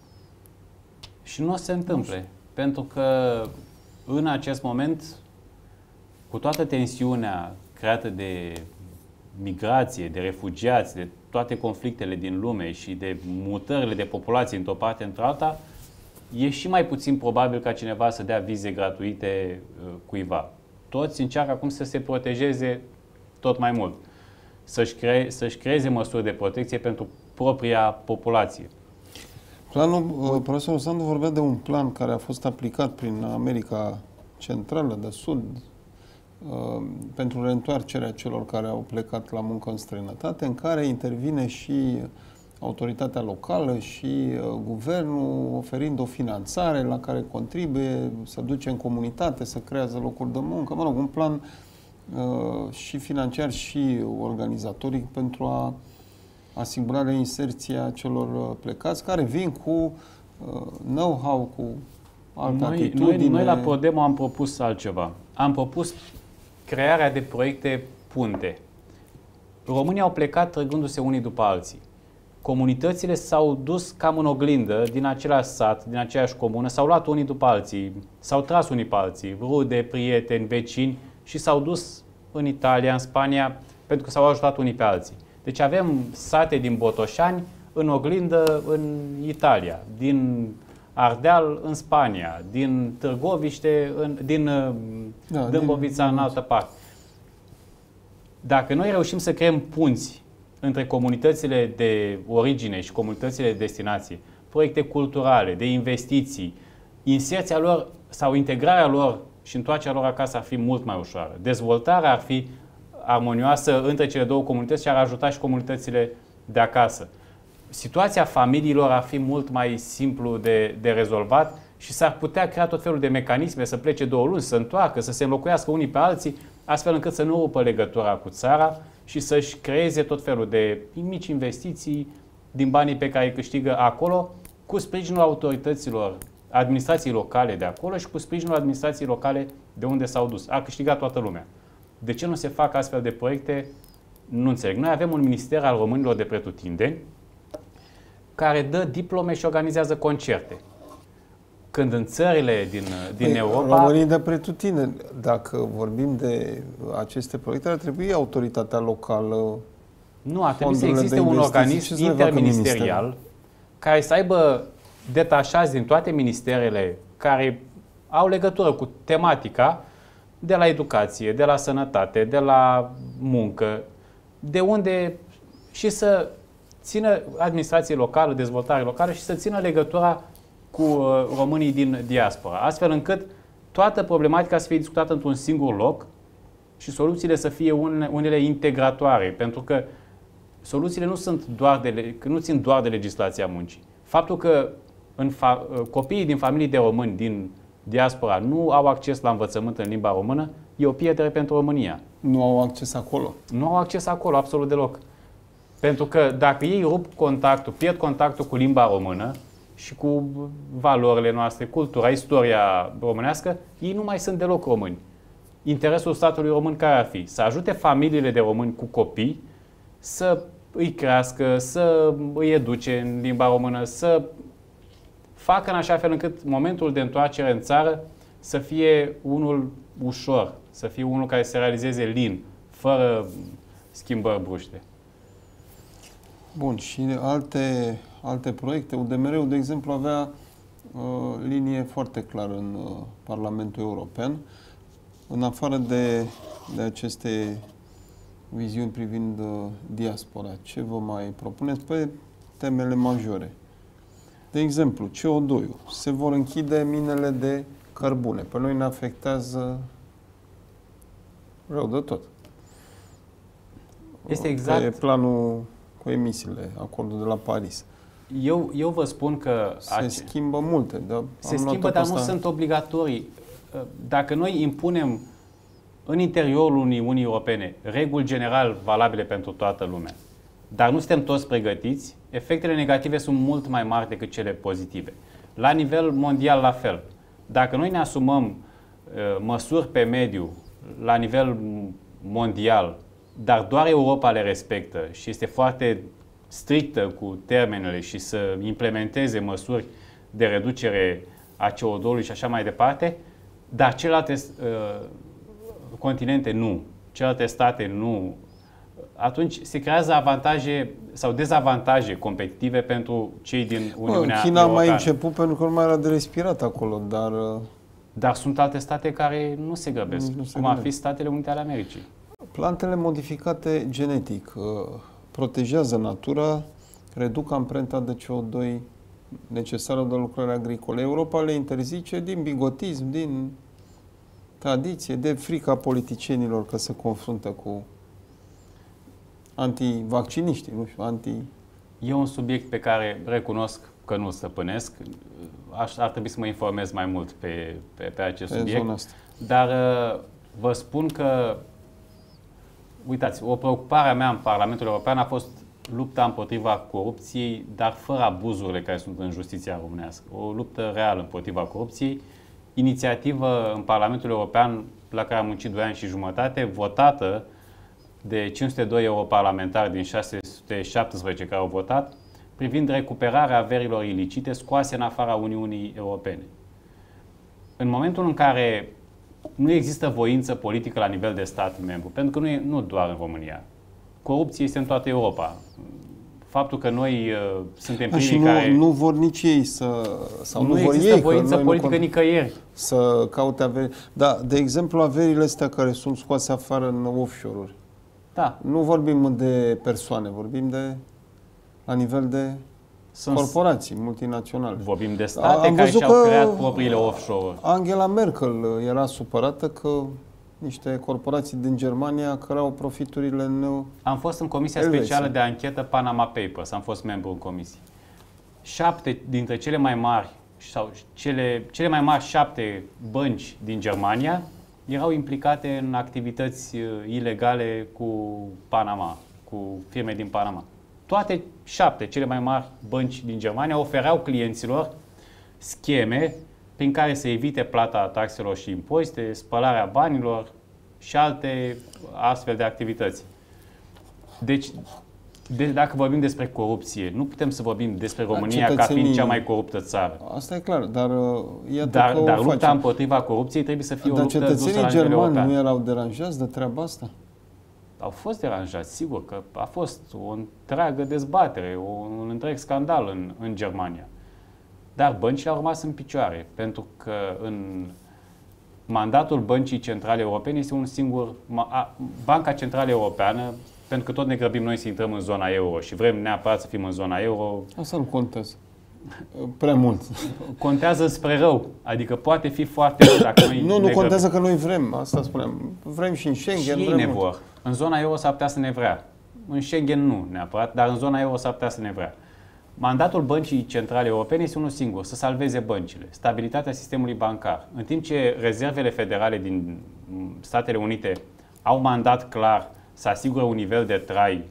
Și nu se întâmple. Pentru că în acest moment, cu toată tensiunea creată de migrație, de refugiați, de toate conflictele din lume și de mutările de populație într-o parte într-alta, e și mai puțin probabil ca cineva să dea vize gratuite cuiva. Toți încearcă acum să se protejeze tot mai mult, să-și creeze măsuri de protecție pentru propria populație. Profesorul Sandu vorbea de un plan care a fost aplicat prin America Centrală, de Sud, pentru reîntoarcerea celor care au plecat la muncă în străinătate, în care intervine și autoritatea locală și guvernul, oferind o finanțare la care contribuie, să duce în comunitate, să creează locuri de muncă, mă rog, un plan și financiar și organizatoric pentru a asigura reinserția celor plecați, care vin cu know-how, cu altă atitudine. Noi la Prodemo am propus altceva. Am propus crearea de proiecte punte. Românii au plecat trăgându-se unii după alții. Comunitățile s-au dus cam în oglindă din același sat, din aceeași comună, s-au luat unii după alții, s-au tras unii pe alții, rude, prieteni, vecini și s-au dus în Italia, în Spania, pentru că s-au ajutat unii pe alții. Deci avem sate din Botoșani în oglindă în Italia, din Ardeal în Spania, din Târgoviște, din Dâmbovița în altă parte. Dacă noi reușim să creăm punți între comunitățile de origine și comunitățile de destinație, proiecte culturale, de investiții, inserția lor sau integrarea lor și întoarcerea lor acasă ar fi mult mai ușoară. Dezvoltarea ar fi armonioasă între cele două comunități și ar ajuta și comunitățile de acasă. Situația familiilor ar fi mult mai simplu de rezolvat și s-ar putea crea tot felul de mecanisme să plece 2 luni, să se întoarcă, să se înlocuiască unii pe alții, astfel încât să nu rupă legătura cu țara și să-și creeze tot felul de mici investiții din banii pe care îi câștigă acolo, cu sprijinul autorităților, administrației locale de acolo și cu sprijinul administrației locale de unde s-au dus. A câștigat toată lumea. De ce nu se fac astfel de proiecte? Nu înțeleg. Noi avem un minister al românilor de pretutindeni care dă diplome și organizează concerte. Când în țările din Europa... Românii de pretutindeni, dacă vorbim de aceste proiecte, ar trebui autoritatea locală... Nu, ar trebui să existe un organism interministerial care să aibă detașați din toate ministerele care au legătură cu tematica, de la educație, de la sănătate, de la muncă, de unde și să țină administrație locală, dezvoltare locală și să țină legătura cu românii din diaspora, astfel încât toată problematica să fie discutată într-un singur loc și soluțiile să fie unele integratoare, pentru că soluțiile nu țin doar de legislația muncii. Faptul că copiii din familii de români din diaspora nu au acces la învățământ în limba română e o pierdere pentru România. Nu au acces acolo. Nu au acces acolo, absolut deloc. Pentru că dacă ei rup contactul, pierd contactul cu limba română și cu valorile noastre, cultura, istoria românească, ei nu mai sunt deloc români. Interesul statului român care ar fi? Să ajute familiile de români cu copii să îi crească, să îi educe în limba română, să facă în așa fel încât momentul de întoarcere în țară să fie unul ușor, să fie unul care se realizeze lin, fără schimbări bruște. Bun, și alte proiecte. UDMR-ul, de exemplu, avea linie foarte clară în Parlamentul European. În afară de aceste viziuni privind diaspora, ce vă mai propuneți pe temele majore? De exemplu, CO2-ul. Se vor închide minele de cărbune. Pe noi ne afectează rău de tot. Este exact. Pe planul cu emisiile, acordul de la Paris. Eu vă spun că se schimbă multe. Se schimbă, dar nu sunt obligatorii. Dacă noi impunem în interiorul Uniunii Europene reguli general valabile pentru toată lumea, dar nu suntem toți pregătiți, efectele negative sunt mult mai mari decât cele pozitive. La nivel mondial, la fel. Dacă noi ne asumăm măsuri pe mediu la nivel mondial, dar doar Europa le respectă și este foarte strictă cu termenele și să implementeze măsuri de reducere a CO2-ului și așa mai departe, dar celelalte continente nu, celelalte state nu, atunci se creează avantaje sau dezavantaje competitive pentru cei din Uniunea Europeană. China a mai început pentru că nu mai era de respirat acolo, dar... Dar sunt alte state care nu se grăbesc, cum ar fi Statele Unite ale Americii. Plantele modificate genetic protejează natura, reduc amprenta de CO2 necesară de lucrări agricole. Europa le interzice din bigotism, din tradiție, de frica politicienilor că se confruntă cu antivacciniștii, nu știu, E un subiect pe care recunosc că nu stăpânesc. Ar trebui să mă informez mai mult pe acest subiect. Dar vă spun că, uitați, o preocupare a mea în Parlamentul European a fost lupta împotriva corupției, dar fără abuzurile care sunt în justiția românească. O luptă reală împotriva corupției. Inițiativă în Parlamentul European la care am muncit 2 ani și jumătate, votată de 502 europarlamentari din 617 care au votat, privind recuperarea averilor ilicite scoase în afara Uniunii Europene. În momentul în care nu există voință politică la nivel de stat membru, pentru că nu doar în România, corupție este în toată Europa. Faptul că noi suntem primii care... Nu vor nici ei sau nu vor există ei, voință politică nicăieri. Să caute averi. Da, de exemplu, averile astea care sunt scoase afară în offshore-uri. Da. Nu vorbim de persoane, vorbim la nivel de corporații multinaționale. Vorbim de state care și-au creat propriile offshore-uri. Angela Merkel era supărată că niște corporații din Germania cărau profiturile în Am fost în Comisia Specială de Anchetă Panama Papers, am fost membru în comisie. 7 dintre cele mai mari sau cele mai mari 7 bănci din Germania erau implicate în activități ilegale cu Panama, cu firme din Panama. Toate 7 cele mai mari bănci din Germania ofereau clienților scheme prin care să evite plata taxelor și impozite, spălarea banilor și alte astfel de activități. Deci, dacă vorbim despre corupție, nu putem să vorbim despre România ca fiind cea mai coruptă țară. Asta e clar, dar dar lupta împotriva corupției trebuie să fie o luptă dusă la nivel european. Dar cetățenii germani nu erau deranjați de treaba asta? Au fost deranjați, sigur că a fost o întreagă dezbatere, un întreg scandal în Germania. Dar băncile au rămas în picioare, pentru că în mandatul Băncii Centrale Europene este un singur... Banca Centrală Europeană, pentru că tot ne grăbim noi să intrăm în zona euro și vrem neapărat să fim în zona euro... Asta nu contează. prea mult. Contează spre rău. Adică poate fi foarte rău dacă noi... Nu contează că noi vrem. Asta spuneam. Vrem și în Schengen. Și ei ne vor. În zona euro s-ar putea să ne vrea. În Schengen nu neapărat, dar în zona euro s-ar putea să ne vrea. Mandatul Băncii Centrale Europene este unul singur, să salveze băncile, stabilitatea sistemului bancar. În timp ce rezervele federale din Statele Unite au mandat clar să asigure un nivel de trai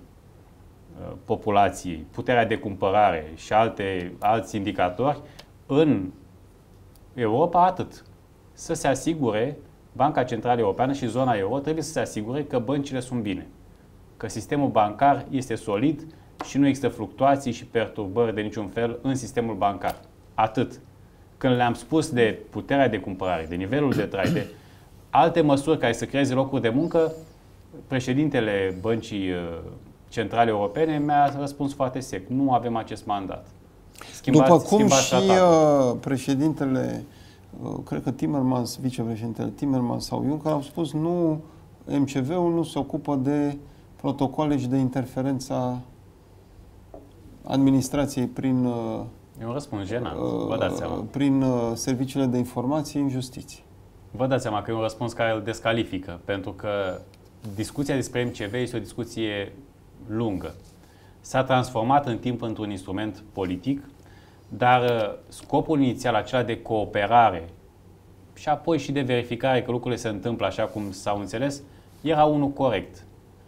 populației, puterea de cumpărare și alți indicatori, în Europa atât. Să se asigure, Banca Centrală Europeană și zona euro trebuie să se asigure că băncile sunt bine, că sistemul bancar este solid și nu există fluctuații și perturbări de niciun fel în sistemul bancar. Atât. Când le-am spus de puterea de cumpărare, de nivelul de trai, de alte măsuri care să creeze locuri de muncă, președintele Băncii Centrale Europene mi-a răspuns foarte sec. Nu avem acest mandat. După cum și președintele, cred că Timmermans, vicepreședintele Timmermans sau Juncker au spus, nu, MCV-ul nu se ocupă de protocoale și de interferența administrației prin, e un răspuns jenant, vă dați seama. Prin serviciile de informație în justiție. Vă dați seama că e un răspuns care îl descalifică, pentru că discuția despre MCV este o discuție lungă. S-a transformat în timp într-un instrument politic, dar scopul inițial, acela de cooperare și apoi și de verificare că lucrurile se întâmplă așa cum s-au înțeles, era unul corect.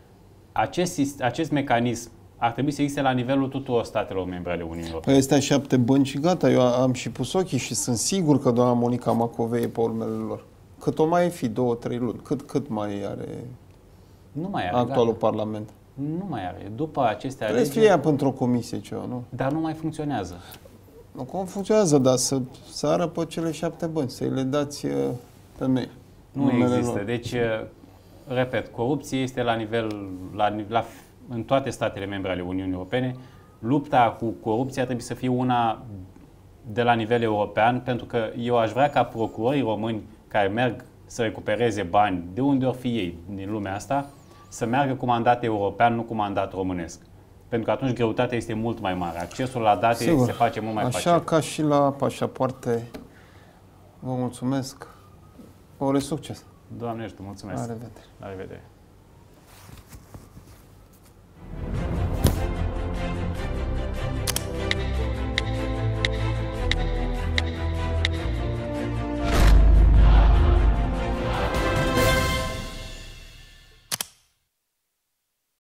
Acest mecanism ar trebui să existe la nivelul tuturor statelor membre ale Uniunii Europene. Păi astea 7 bănci și gata, eu am și pus ochii și sunt sigur că doamna Monica Macovei e pe urmele lor. Cât o mai fi, 2-3 luni, cât mai are, nu mai are actualul gata. Parlament? Nu mai are. După aceste alegeri... Trebuie să fie pentru o comisie ceva, nu? Dar nu mai funcționează. Nu cum funcționează, dar să sară pe cele 7 bănci, să-i le dați pe mail. Nu există. Lor. Deci, repet, corupție este la nivel, în toate statele membre ale Uniunii Europene. Lupta cu corupția trebuie să fie una de la nivel european, pentru că eu aș vrea ca procurorii români care merg să recupereze bani, de unde ori fi ei din lumea asta, să meargă cu mandat european, nu cu mandat românesc. Pentru că atunci greutatea este mult mai mare. Accesul la date se face mult mai facil. Așa ca și la pașapoarte. Vă mulțumesc. Ore succes! Doamne, mulțumesc! La revedere! La revedere!